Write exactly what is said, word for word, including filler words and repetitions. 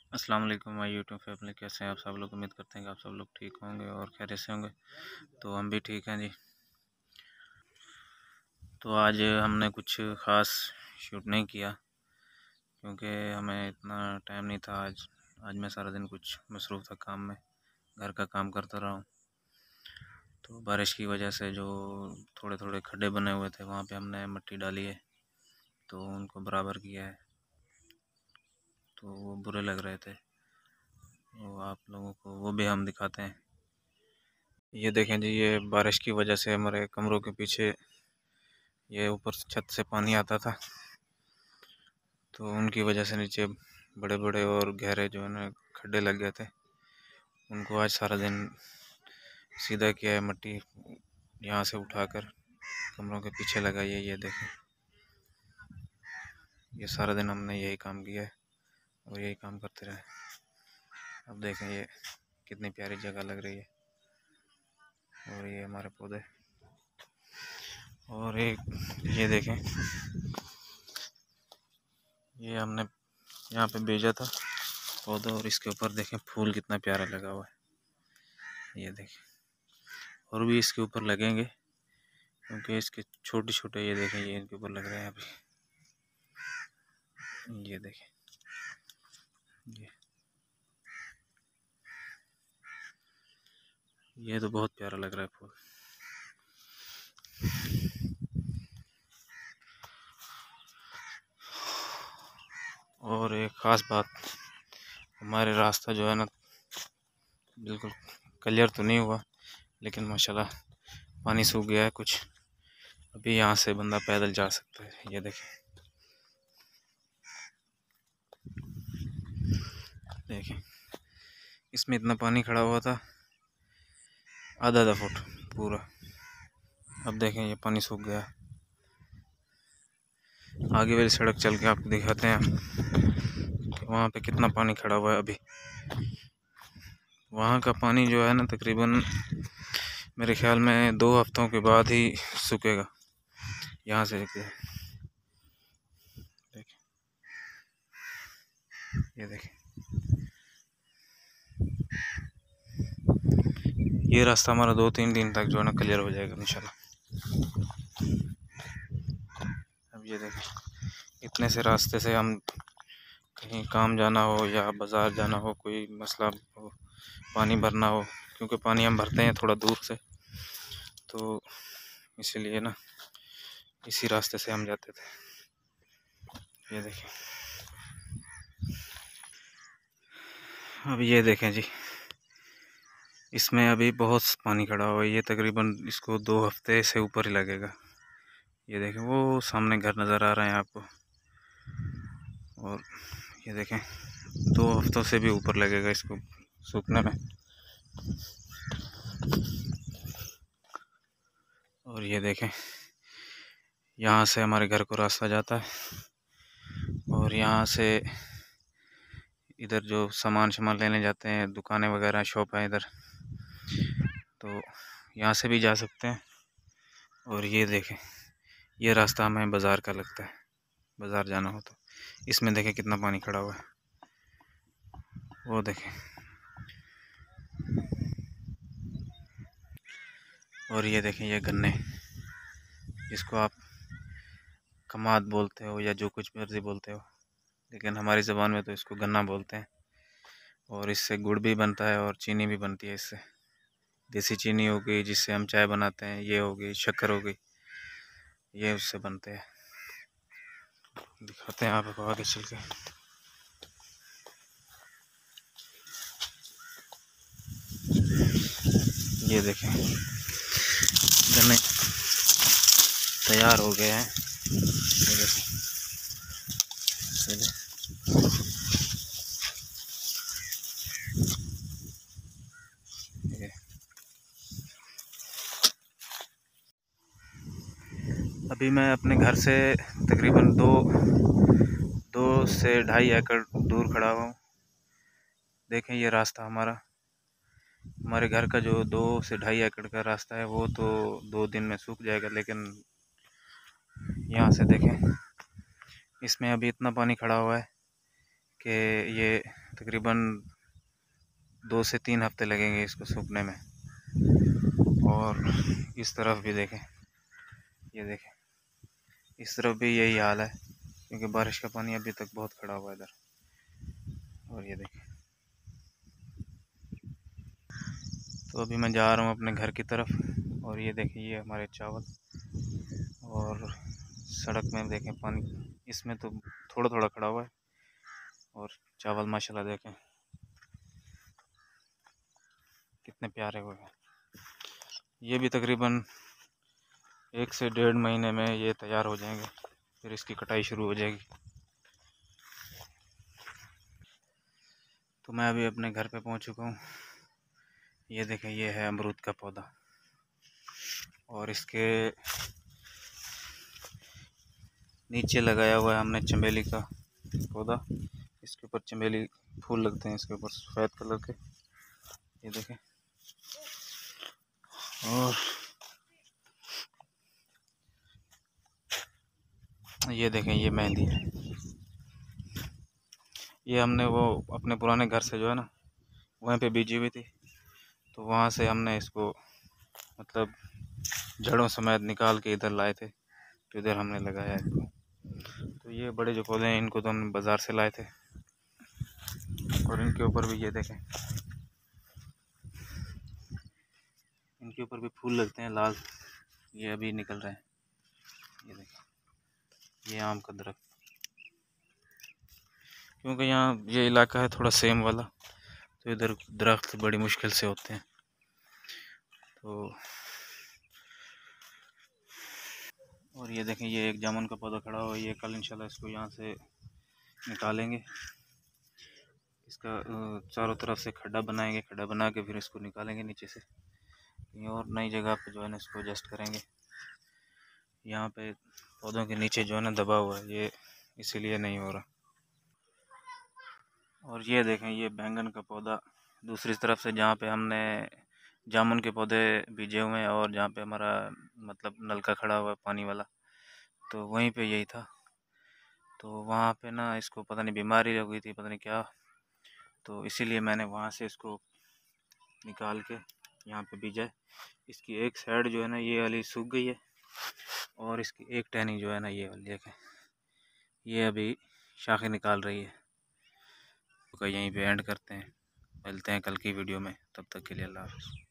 अस्सलाम वालेकुम my YouTube family. कैसे हैं आप सब लोग? उम्मीद करते हैं कि आप सब लोग ठीक होंगे और खैरियत से होंगे। तो हम भी ठीक हैं जी। तो आज हमने कुछ ख़ास शूट नहीं किया क्योंकि हमें इतना टाइम नहीं था। आज आज मैं सारा दिन कुछ मसरूफ़ था काम में, घर का काम करता रहा हूँ। तो बारिश की वजह से जो थोड़े थोड़े खड्डे बने हुए थे वहाँ पे हमने मिट्टी डाली है, तो उनको बराबर किया है। तो वो बुरे लग रहे थे, वो आप लोगों को वो भी हम दिखाते हैं। ये देखें जी, ये बारिश की वजह से हमारे कमरों के पीछे ये ऊपर छत से पानी आता था, तो उनकी वजह से नीचे बड़े बड़े और गहरे जो है ना खड्डे लग गए थे। उनको आज सारा दिन सीधा किया है, मिट्टी यहाँ से उठाकर कमरों के पीछे लगाई है। ये देखें, ये सारा दिन हमने यही काम किया है और यही काम करते रहे। अब देखें ये कितनी प्यारी जगह लग रही है। और ये हमारे पौधे, और एक ये देखें, ये हमने यहाँ पे भेजा था पौधा, और इसके ऊपर देखें फूल कितना प्यारा लगा हुआ है। ये देखें, और भी इसके ऊपर लगेंगे क्योंकि इसके छोटे छोटे ये देखें, ये इनके ऊपर लग रहे हैं अभी। ये देखें, ये ये तो बहुत प्यारा लग रहा है फूल। और एक ख़ास बात, हमारे रास्ता जो है ना बिल्कुल क्लियर तो नहीं हुआ, लेकिन माशाल्लाह पानी सूख गया है कुछ। अभी यहाँ से बंदा पैदल जा सकता है। ये देखें, देखें इसमें इतना पानी खड़ा हुआ था, आधा आधा फुट पूरा। अब देखें ये पानी सूख गया। आगे वाली सड़क चल के आपको दिखाते हैं कि वहाँ पे कितना पानी खड़ा हुआ है अभी। वहाँ का पानी जो है ना तकरीबन मेरे ख्याल में दो हफ्तों के बाद ही सूखेगा। यहाँ से देखिए, ये देखें, ये रास्ता हमारा दो तीन दिन तक जो है ना क्लियर हो जाएगा इंशाल्लाह। अब ये देखें, इतने से रास्ते से हम कहीं काम जाना हो या बाज़ार जाना हो, कोई मसला हो, पानी भरना हो, क्योंकि पानी हम भरते हैं थोड़ा दूर से, तो इसीलिए ना इसी रास्ते से हम जाते थे। ये देखें, अब ये देखें जी, इसमें अभी बहुत पानी खड़ा हुआ है। ये तकरीबन इसको दो हफ्ते से ऊपर ही लगेगा। ये देखें, वो सामने घर नज़र आ रहे हैं आपको, और ये देखें दो हफ्तों से भी ऊपर लगेगा इसको सूखने में। और ये देखें, यहाँ से हमारे घर को रास्ता जाता है, और यहाँ से इधर जो सामान सामान लेने जाते हैं, दुकानें वगैरह शॉप है इधर, तो यहाँ से भी जा सकते हैं। और ये देखें, ये रास्ता हमें बाज़ार का लगता है, बाज़ार जाना हो तो। इसमें देखें कितना पानी खड़ा हुआ है, वो देखें। और ये देखें, ये गन्ने, जिसको आप कमाद बोलते हो या जो कुछ मर्ज़ी बोलते हो, लेकिन हमारी ज़बान में तो इसको गन्ना बोलते हैं। और इससे गुड़ भी बनता है और चीनी भी बनती है इससे। देसी चीनी हो गई जिससे हम चाय बनाते हैं, ये हो गई शक्कर हो गई, ये उससे बनते हैं। दिखाते हैं आपको आगे चल के। ये देखें, गन्ने तैयार हो गए हैं। ये देखें, ये देखें। अभी मैं अपने घर से तकरीबन दो दो से ढाई एकड़ दूर खड़ा हुआ हूँ। देखें, ये रास्ता हमारा हमारे घर का जो दो से ढाई एकड़ का रास्ता है वो तो दो दिन में सूख जाएगा, लेकिन यहाँ से देखें, इसमें अभी इतना पानी खड़ा हुआ है कि ये तकरीबन दो से तीन हफ्ते लगेंगे इसको सूखने में। और इस तरफ भी देखें, ये देखें, इस तरफ भी यही हाल है क्योंकि बारिश का पानी अभी तक बहुत खड़ा हुआ है इधर। और ये देखें, तो अभी मैं जा रहा हूँ अपने घर की तरफ। और ये देखें, ये हमारे चावल, और सड़क में देखें पानी, इसमें तो थोड़ा थोड़ा खड़ा हुआ है। और चावल माशाल्लाह देखें कितने प्यारे हुए हैं। ये भी तकरीबन एक से डेढ़ महीने में ये तैयार हो जाएंगे, फिर इसकी कटाई शुरू हो जाएगी। तो मैं अभी अपने घर पे पहुंच चुका हूँ। ये देखें, ये है अमरूद का पौधा, और इसके नीचे लगाया हुआ है हमने चमेली का पौधा। इसके ऊपर चमेली फूल लगते हैं, इसके ऊपर सफ़ेद कलर के, ये देखें। और ये देखें, ये मेहंदी है। ये हमने वो अपने पुराने घर से जो है ना, वहीं पे बीजी हुई थी, तो वहाँ से हमने इसको मतलब जड़ों समेत निकाल के इधर लाए थे, तो इधर हमने लगाया इसको। तो ये बड़े जो पौधे हैं इनको तो हमने बाज़ार से लाए थे। और इनके ऊपर भी ये देखें, इनके ऊपर भी फूल लगते हैं लाल, ये अभी निकल रहे हैं। ये देखें, ये आम का दरख्त, क्योंकि यहाँ ये इलाका है थोड़ा सेम वाला, तो इधर दरख्त बड़ी मुश्किल से होते हैं। तो और ये देखें, ये एक जामुन का पौधा खड़ा हुआ है, ये कल इंशाल्लाह इसको यहाँ से निकालेंगे। इसका चारों तरफ से खड्डा बनाएंगे, खड्डा बना के फिर इसको निकालेंगे नीचे से, कहीं और नई जगह पे जो है ना इसको एडजस्ट करेंगे। यहाँ पे पौधों के नीचे जो है ना दबा हुआ है, ये इसीलिए नहीं हो रहा। और ये देखें, ये बैंगन का पौधा दूसरी तरफ से, जहाँ पे हमने जामुन के पौधे बीजे हुए हैं और जहाँ पे हमारा मतलब नलका खड़ा हुआ है पानी वाला, तो वहीं पे यही था। तो वहाँ पे ना इसको पता नहीं बीमारी लग गई थी, पता नहीं क्या, तो इसीलिए मैंने वहाँ से इसको निकाल के यहाँ पे बीजा है। इसकी एक साइड जो है ना ये वाली सूख गई है, और इसकी एक टहनी जो है ना ये वाली देखें, ये अभी शाखें निकाल रही है। तो यहीं पे एंड करते हैं, मिलते हैं कल की वीडियो में, तब तक के लिए अल्लाह हाफ़िज़।